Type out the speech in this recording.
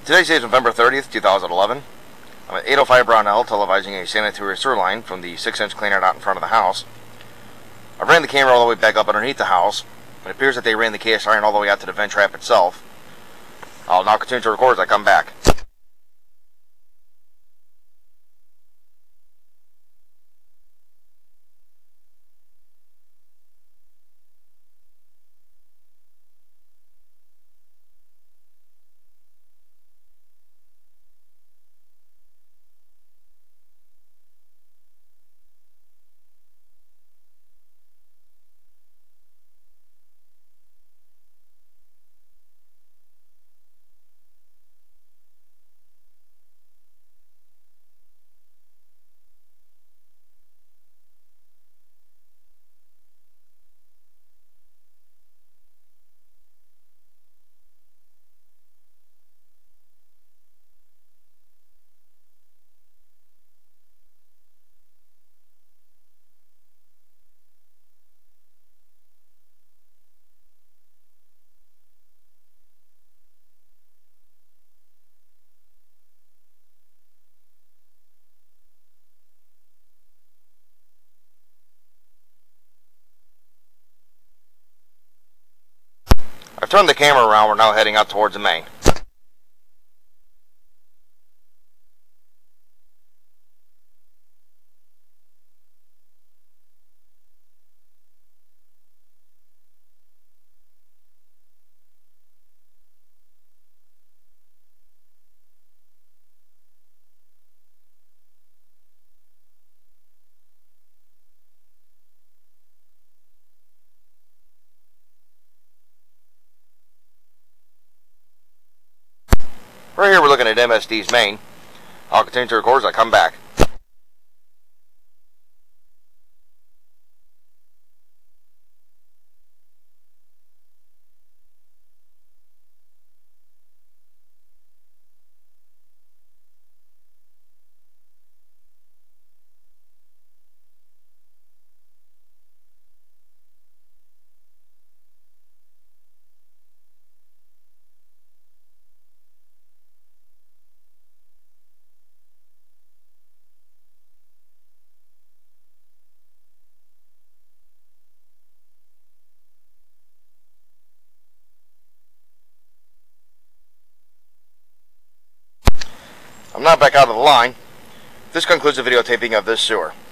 Today's date is November 30th, 2011. I'm at 805 Brownell televising a sanitary sewer line from the 6-inch cleaner out in front of the house. I ran the camera all the way back up underneath the house. It appears that they ran the cast iron all the way out to the vent trap itself. I'll now continue to record as I come back. I've turned the camera around. We're now heading out towards the main. Right here we're looking at MSD's main. I'll continue to record as I come back. I'm now back out of the line. This concludes the videotaping of this sewer.